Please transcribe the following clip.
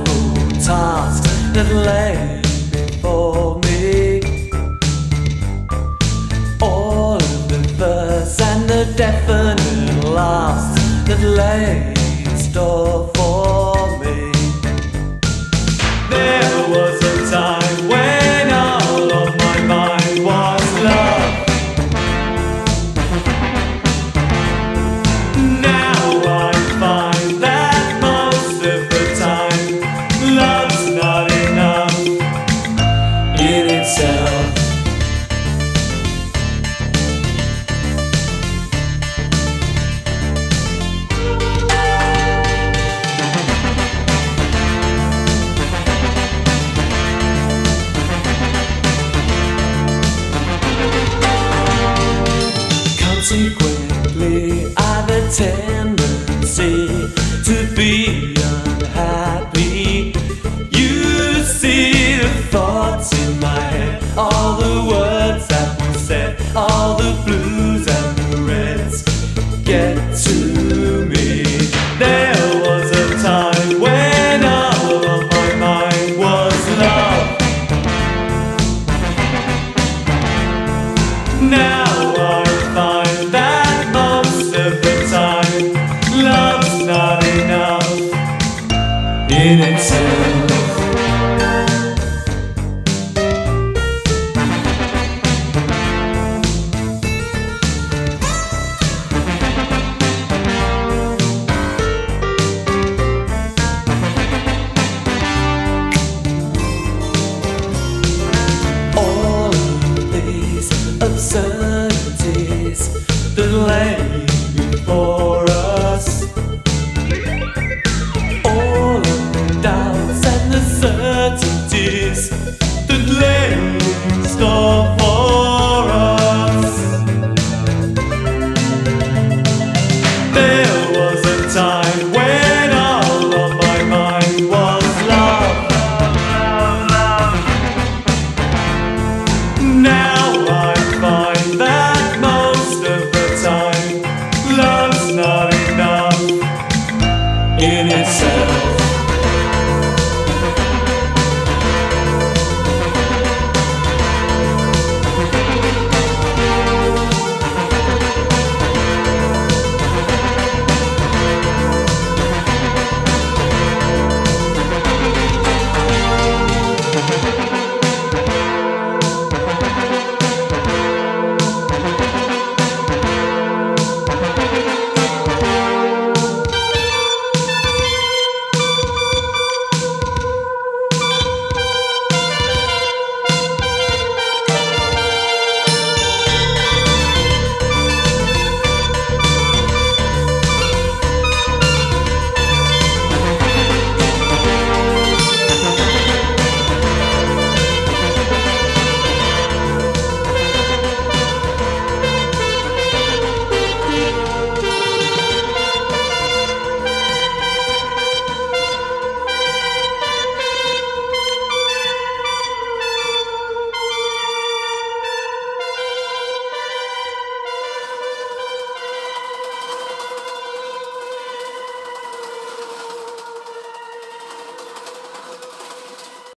impossible tasks that lay before me. All of the firsts and the definite laughs that lay in store for me. There was a time when all of my mind was love. Now I find that most of the time love's not enough in itself. Consequently, I've a tendency to be unhappy. You see the thoughts in my head, all the words that we said, all the blues and the reds get to me. There was a time when all of my mind was love. Now I find that most of the time love's not enough in itself. All of these absurdities that lay before us, all of the doubts and the certainties